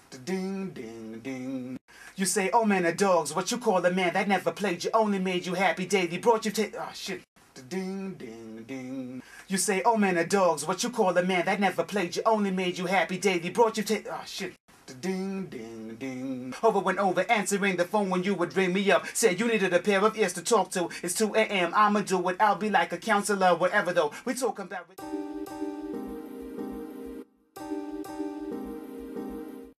Ding, ding, ding. You say, oh man, of dogs, what you call a man that never played you, only made you happy daily, brought you to, oh shit. Ding, ding, ding. You say, oh man, of dogs, what you call a man that never played you, only made you happy daily, brought you to, oh shit. Ding, ding, ding. Over and over, answering the phone when you would ring me up. Said you needed a pair of ears to talk to. It's 2 a.m. I'ma do it. I'll be like a counselor, whatever though. We talking about